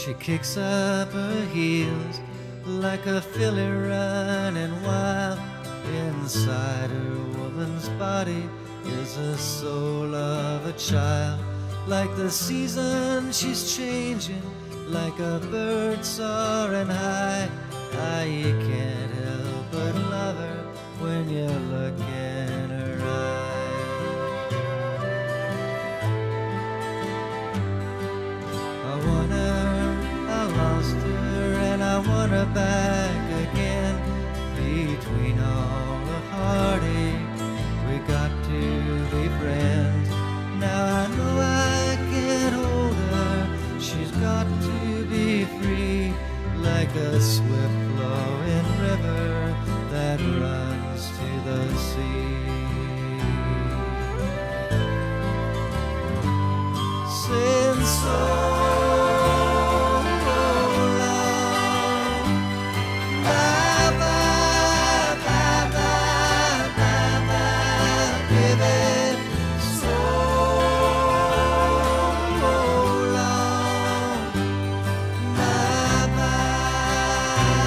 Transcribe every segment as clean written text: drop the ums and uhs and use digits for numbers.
She kicks up her heels like a filly running wild. Inside her woman's body is the soul of a child. Like the season she's changing, like a bird soaring high. Ah, you can't help but love her when you look in her eyes. I want her, I lost her, and I want her back again. Between all the heartache, we got to be friends. Now I know I can't hold her, she's got to be free, like a swift flowing river that runs to the sea. Since so long, bye bye, bye bye, bye bye, baby. So long, bye bye.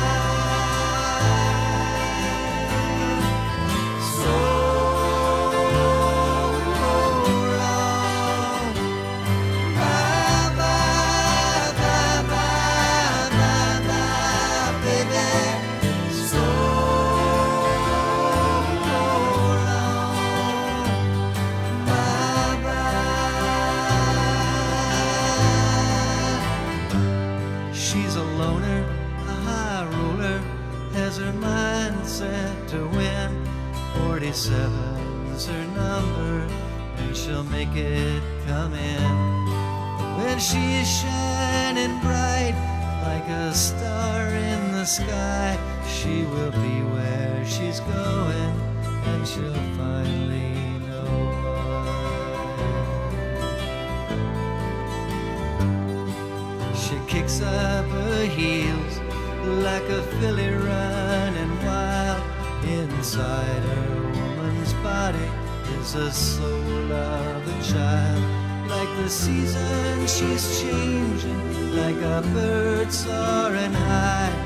So long, bye bye, bye bye, bye bye, baby. So long, bye bye. She's a loner, a high roller, has her mind set to win. 47's her number, and she'll make it come in. When she's shining bright like a star in the sky, she will be where she's going, and she'll finally know why. She kicks up her heels like a filly running wild. Inside her woman's body is the soul of a child. Like the season she's changing, like a bird soaring high.